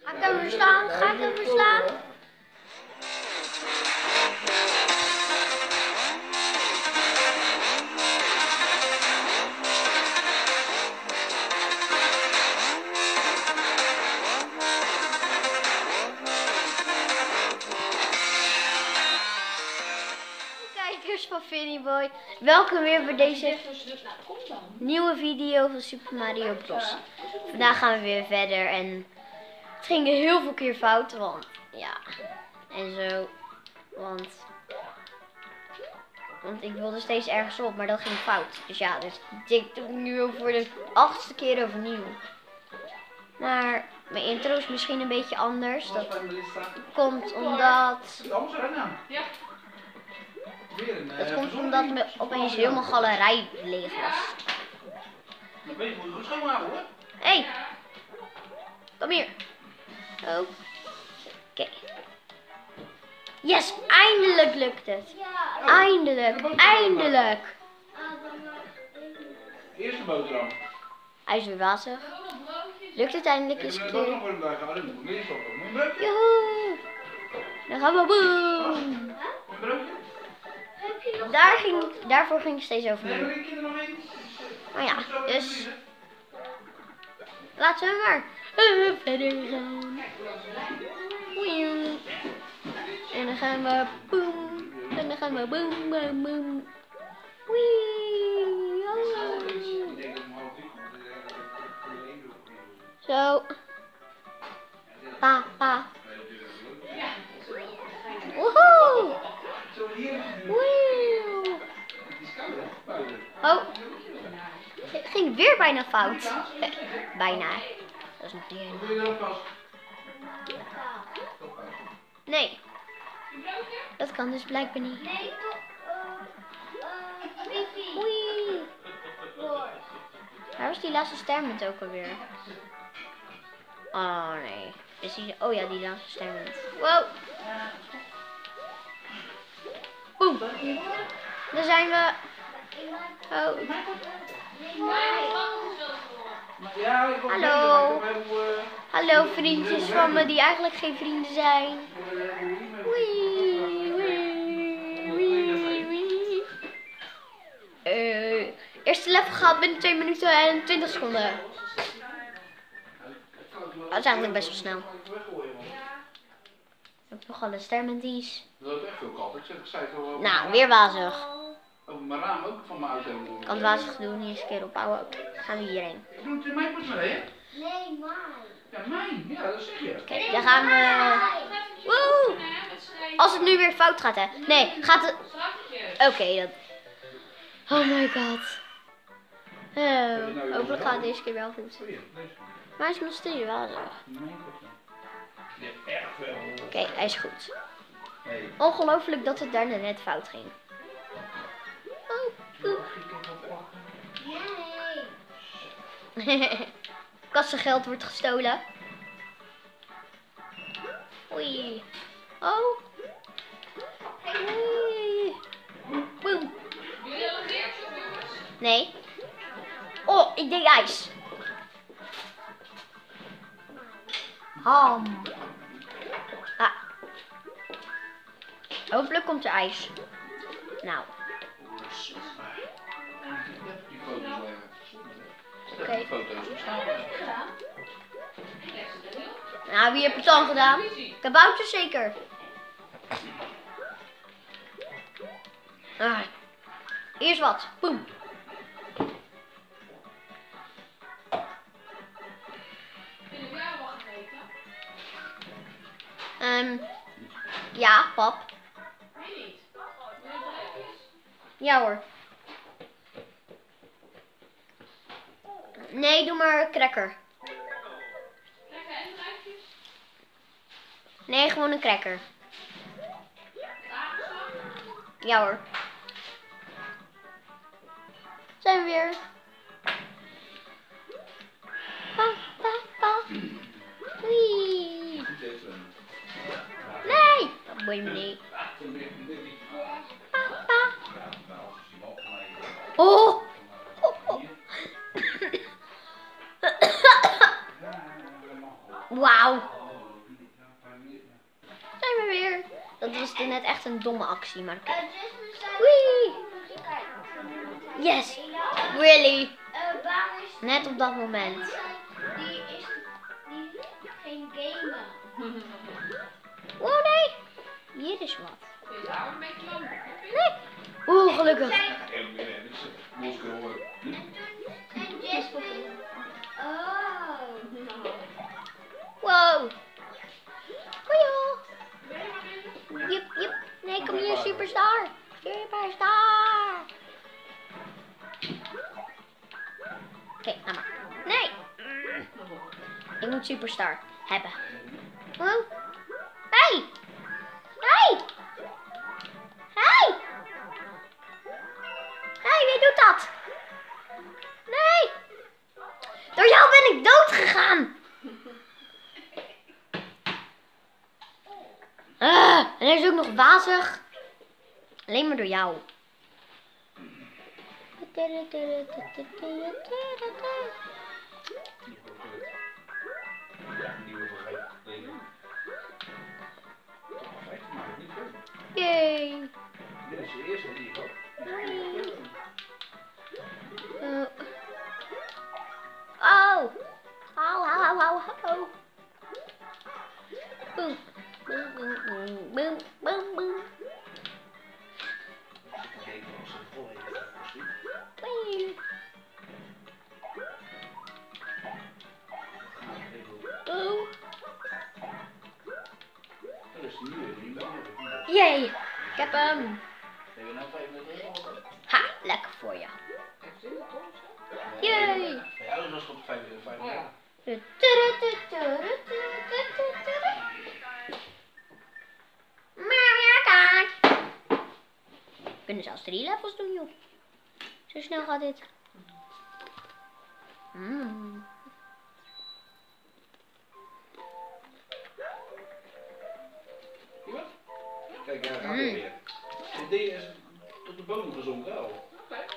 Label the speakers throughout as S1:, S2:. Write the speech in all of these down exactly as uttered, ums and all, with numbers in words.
S1: Ga ik hem verslaan? Ga ik hem verslaan? Kijkers van Finny Boy, welkom weer bij deze nieuwe video van Super Mario Bros. Vandaag gaan we weer verder en het ging heel veel keer fout, want ja, en zo, want, want ik wilde steeds ergens op, maar dat ging fout. Dus ja, dus ik doe het nu voor de achtste keer overnieuw. Maar mijn intro is misschien een beetje anders. Dat komt omdat... Dat komt omdat me opeens helemaal galerij leeg was. Hé! Hey, kom hier. Oh. Oké. Okay. Yes, eindelijk lukt het. Eindelijk, eindelijk.
S2: Eerste boterham.
S1: Hij is weer wazig. Lukt het eindelijk eens een keer. Joehoe. Dan gaan we boem. Daar ging, daarvoor ging ik steeds overnieuw. Maar ja, dus laten we maar uh, verder gaan. En dan gaan we boem. En dan gaan we boem, boem, boem. Wee. Oh. Zo. Pa, pa. Woehoe. Woe. Oh. Het ging weer bijna fout. Eh, bijna. Dat is nog niet helemaal. Nee. Dat kan dus blijkbaar niet. Oei. Waar was die laatste stermunt ook alweer? Oh nee. Is die... Oh ja, die laatste stermunt. Wow. Boem. Daar zijn we. Oh. Hallo. Hallo vriendjes van me die eigenlijk geen vrienden zijn. Wee, wee, wee, wee. Uh, eerste level gaat binnen twee minuten en twintig seconden. Dat is eigenlijk best wel snel. Ik heb nog alle stermenties.
S2: Dat loopt echt veel kat. Ik zeg, ik zei het al.
S1: Nou, weer wazig.
S2: Over mijn raam ook van mijn auto.
S1: Ik kan het wazig doen, hier eens een keer opbouwen. Dan gaan we hierheen.
S2: Doe het in mijn portemonnee, hè?
S3: Nee, maar.
S2: Ja, mijn. Ja, dat zeg je.
S1: Kijk, daar gaan we. Woe! Als het nu weer fout gaat, hè? Nee, gaat het. Oké, okay, dat. Oh my god. Oh, hopelijk gaat het deze keer wel goed. Maar hij is nog steeds wazig. Oké, okay, hij is goed. Ongelooflijk dat het daarna net fout ging. Oh, nee. Kassengeld wordt gestolen. Oei. Oh. Oei. Boem. Nee. Oh, ik deed ijs. Ham. Ah. Hopelijk komt er ijs. Nou. Oké. Okay. Nou, wie heeft het dan gedaan? Kabouter zeker. Ah. Eerst wat. Boem. Um, ja, pap. Ja hoor. Nee, doe maar cracker. Nee, gewoon een cracker. Ja hoor. Zijn we weer. Pa, pa, pa. Wee. Nee, dat boeit me niet. Pa, pa. Oh. Oh, oh. Wauw. Dat was toen net echt een domme actie, maar oké. Wee! Yes! Really? Net op dat moment.
S3: Die is die geen gamen.
S1: Oh nee! Hier is wat.
S4: Deze oude een beetje lang.
S1: Nee! Oeh, gelukkig.
S3: En Jasmine. Oh.
S1: Wow! Hoi! Jip, jip. Nee, kom hier, superstar. Superstar. Oké, okay, nou maar. Nee! Ik moet superstar hebben. Oh. Hey! Hey! Hey! Hey, wie doet dat? Nee! Door jou ben ik dood gegaan! Uh, en hij is ook nog wazig. Alleen maar door jou. Yay!
S2: Dit is de eerste die ik had.
S1: Uh. Oh! Au, au, au, au. Boom. Boom, boom, boom, boom, boom, boom. Wee. Oh.
S2: Dat is de nieuwe, die ben je.
S1: Yay! Ik heb hem.
S2: Ben je nou vijfendertig?
S1: Ha, lekker voor je. Yay!
S2: Ja, dat was op vijfendertig.
S4: Oh ja.
S1: Mario Kart. We kunnen zelfs drie levels doen, joh. Zo snel gaat dit. Mm.
S2: Zie je wat? Kijk, daar gaat hij weer. Dit ding is tot de bodem gezonken al.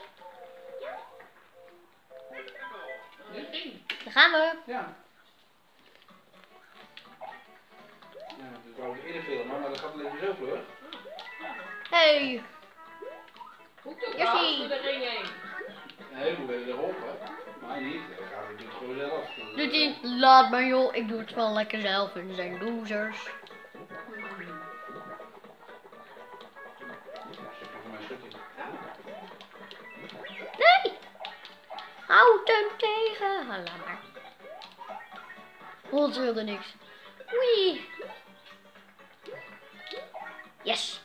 S1: Daar gaan we.
S2: Ja. Ja, dat wou ik eerder filmen, maar dat gaat alleen zo vlug.
S1: Hey.
S4: Hoe doe
S1: Hier
S4: dat?
S1: zie.
S4: Doe er één heen.
S2: Nee, we werden erop, hè. Maar niet, dan gaat hij het gewoon zelf.
S1: Doet hij? Laat maar, joh. Ik doe het wel lekker zelf en zijn losers. Nee! Houd hem tegen. Ha, laat maar. Hond wilde niks. Wee. Yes.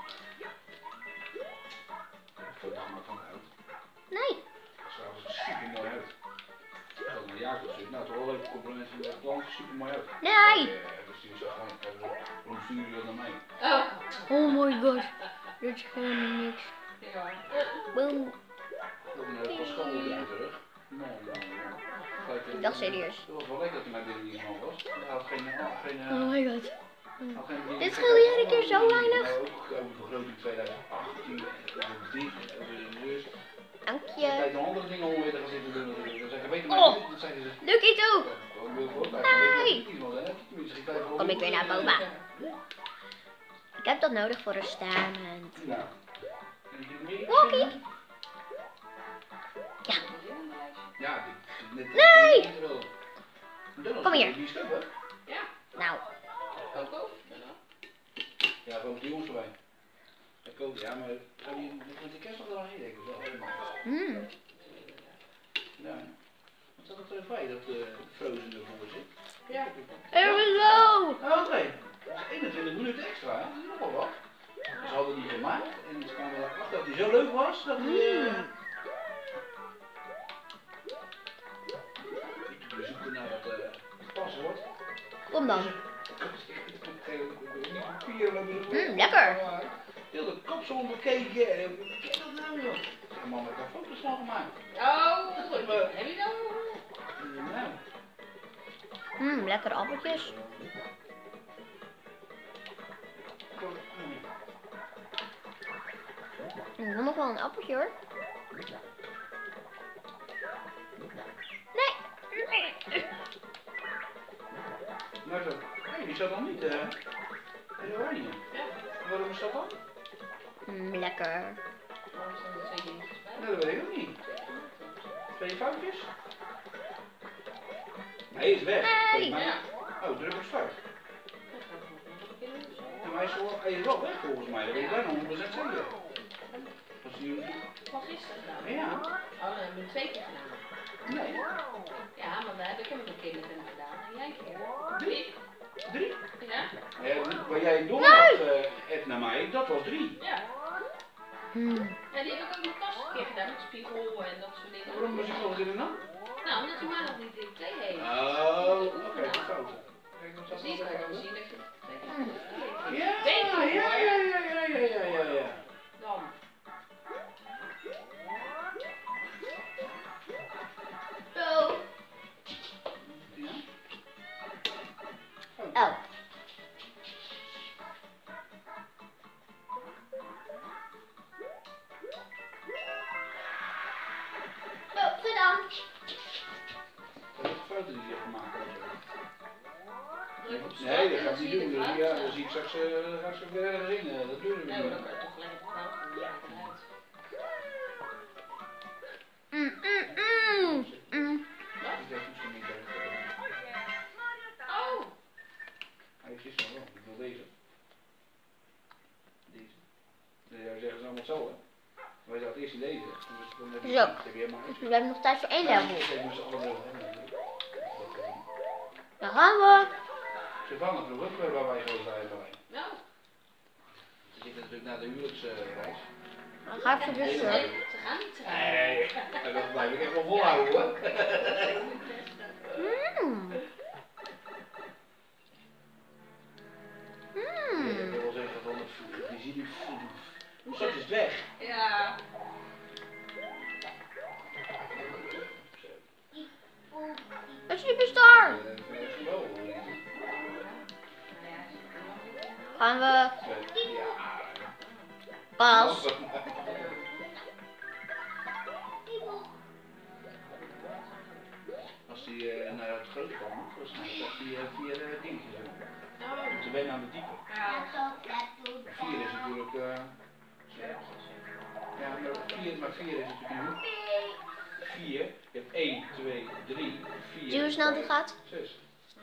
S1: Nee.
S2: Dat zag er super mooi uit. Dat een jaar dus. Nou, toch wel leuke complimenten van de klant. Super mooi uit.
S1: Nee.
S2: Dus die zag gewoon, hoe stuur je dat naar mij?
S4: Oh.
S1: Oh my god. Dit is helemaal niks.
S4: Ja.
S1: Boom.
S2: Dat een pas school op de terug. Nou, nou, nou.
S1: Dat is serieus.
S2: Het was wel lekker dat hij naar binnen niet van was. Hij had geen, geen,
S1: Oh my god.
S2: had geen
S1: Dit scheelde jij een keer zo weinig.
S2: Nou, ook over vergroting tweeduizend achttien. Over dit, over de neus.
S1: Dank
S2: Kijk,
S1: je.
S2: de andere dingen om weer te gaan zitten doen. Dan zeggen, weet je maar
S1: Oh.
S2: niet, dan zeggen ze.
S1: Lucky toe.
S2: Nee!
S1: Kom ik weer naar boven. Ik heb dat nodig voor een statement.
S2: Nou.
S1: Walkie. Ja.
S2: Ja, dit,
S1: Nee!
S2: dit
S1: Kom hier.
S2: Die is hè?
S4: Ja.
S1: Nou.
S4: Coco?
S2: Ja, gewoon die jongens erbij. Ik ook, ja, maar gaan die met die kerst nog wel heen, denk ik wel helemaal.
S1: Hmm.
S2: Ja. Wat staat er bij dat uh, Frozen ervoor zit?
S4: Ja.
S1: Even zo.
S2: Oh, oké. Okay. Dat is eenentwintig minuten extra, hè? Dat is nogal wat. Ze hadden die gemaakt en ze kwamen erachter dat hij zo leuk was dat hij. Uh, we zoeken naar het uh, paswoord.
S1: Kom dan.
S2: Mm,
S1: lekker.
S2: Heel de kapsel bekeken en wat is dat nou joh? En man, ik heb foto's van gemaakt.
S4: Oh, heb je dat?
S2: Nou.
S1: Hmm, lekkere appeltjes. Ik wil nog wel een appeltje hoor. Nee.
S2: Nou zo. Hé, die zat nog niet, eh. Uh, in oranje.
S4: Ja.
S2: waarom is dat dan?
S1: Mm, lekker.
S4: Waarom staan er twee dingetjes bij?
S2: Nee, dat weet ik ook niet. Twee foutjes? Nee, is weg.
S1: Nee.
S2: Volgens mij. Oh, druk op start. Ja, maar hij is, wel, hij is wel weg volgens mij, dat weet ik bijna honderd procent zeker. Als hij nu...
S4: Van gisteren gedaan.
S2: Ja.
S4: Oh, dan hebben we twee keer gedaan.
S2: Nee.
S4: Ja, maar we hebben, ik heb het een keer met hem gedaan. En jij een keer.
S2: Drie. Drie?
S4: Ja?
S2: Ja, waar jij door had, uh, Ed naar mij, dat was drie.
S4: Ja.
S1: Hmm.
S4: Ja, die heb ik ook nog pas een keer gedaan met spiegel en dat soort dingen.
S2: Waarom was je nog in dan?
S4: Nou, omdat je maar nog niet in twee heeft.
S2: Oh, oké, okay, dat is fout. Kijk, dan
S4: Dus
S2: zat
S4: die
S2: het
S4: kan
S2: wel
S4: je
S2: bij.
S4: zien dat je twee
S1: Hmm.
S4: keer
S2: Ja,
S4: Weet
S2: ja,
S4: je
S2: ja,
S4: hoor.
S2: ja, ja, ja, ja, ja, ja.
S4: Dan.
S3: Zo.
S1: Oh.
S3: Zo, gedaan.
S2: Dat is fouten die je hebt gemaakt.
S4: Druk op start
S2: Nee, dat
S4: en
S2: gaat
S4: dan
S2: niet
S4: zie je
S2: doen.
S4: de
S2: Dus,
S4: fout.
S2: ja, dan zie ik straks, uh, ga ik straks weer ergens in. Uh, dat doen we
S4: Nee,
S2: niet.
S4: maar dan kan je toch gelijk op fout doen. Ja, eruit.
S1: Mm, mm, mm. Mm.
S2: Ik denk dat niet dat
S4: Oh!
S2: hij is wel wel. Ik wil deze. Deze. Nee, jij zeggen ze allemaal zo, hè? Wij zaten eerst in deze. Dus dan heb je,
S1: Zo.
S2: heb je helemaal
S1: We hebben nog tijd voor één level.
S2: Ik heb ze allemaal wel, hè?
S1: Daar gaan we.
S2: Savannah vroeg ook waar wij zo zijn bij.
S4: Nou,
S2: Ze zitten natuurlijk naar de huwelijksreis.
S1: Dan ga ik even dus
S4: nee,
S1: terug.
S4: ze gaan niet terug.
S2: Nee, en dat blijf ik echt wel volhouden hoor.
S1: Mm.
S2: Ik
S1: Mm.
S2: wil wel zeggen van het je ziet die straks is het weg.
S4: Ja.
S1: Een superstar.
S2: Eh, ik vind het geweldig hoor.
S1: Gaan we.
S2: Ja.
S1: Pas.
S2: Als die uh, naar het grote kwam, waarschijnlijk dat die uh, vier uh, dingetjes hebben.
S4: Oh.
S2: Ze wennen aan de diepe.
S4: Ja.
S2: Vier is natuurlijk. Uh, ja, maar vier, maar vier is natuurlijk nu. Vier. Je hebt één, twee, drie, vier.
S1: Zie je hoe snel die gaat?
S2: Zes.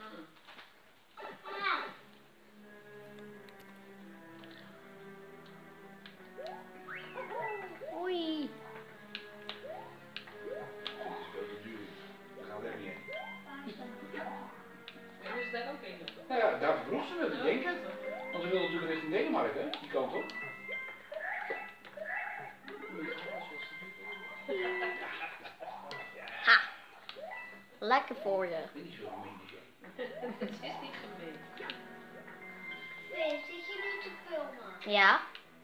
S1: Oei.
S2: Dat is veel te duur. Daar gaan we echt niet heen.
S4: En is daar ook een?
S2: Nou ja, daar vroeg ze het, ik denk het. Want ze wilden natuurlijk richting Denemarken, hè? Die kant op.
S1: Ha. Lekker voor je.
S2: Ik weet niet zo gemeen die zijn.
S4: Het is niet gemeen.
S3: Vin, zit je nu te filmen?
S1: Ja.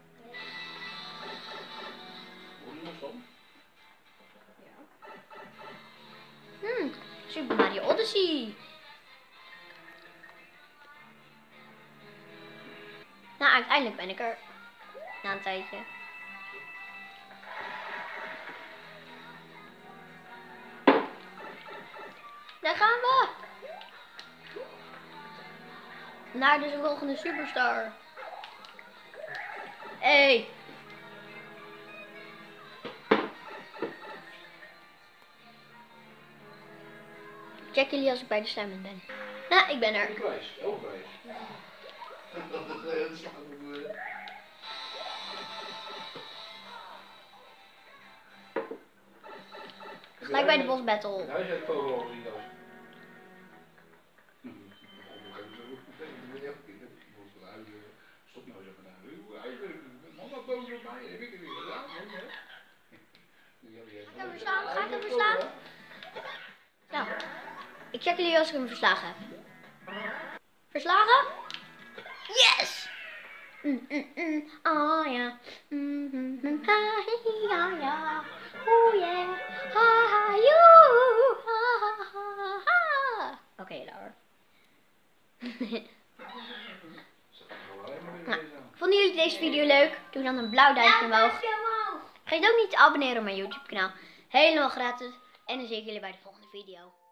S2: Hoor je nog van?
S4: Ja.
S1: Hmm. Super Mario Odyssey. Nou, uiteindelijk ben ik er. Na een tijdje. Daar gaan we. Naar de volgende superstar. Hey. Check jullie als ik bij de stemmen ben. Nou, ik ben er.
S2: Heel prijs, heel prijs. Dat is heel slag op.
S1: Gelijk bij de boss battle.
S2: Hij heeft vogel al gezien, dat. Stop nou zo vandaan. Mama boos op mij, heb ik het weer gedaan.
S1: Ga ik hem verslaan? Ga ik hem verslaan? Nou, ik check jullie als ik hem verslagen heb. Verslagen? Yes! Mm, mm, mm. Oh ja. Mm, mm, mm. Ha, hi, ja, ja. Oh yeah. Ha, ha, joe. Ha, ha, ha, ha. Oké, okay, daar. Nou, vonden jullie deze video leuk? Doe dan een blauw duimpje omhoog. Vergeet ook niet te abonneren op mijn YouTube kanaal. Helemaal gratis. En dan zie ik jullie bij de volgende video.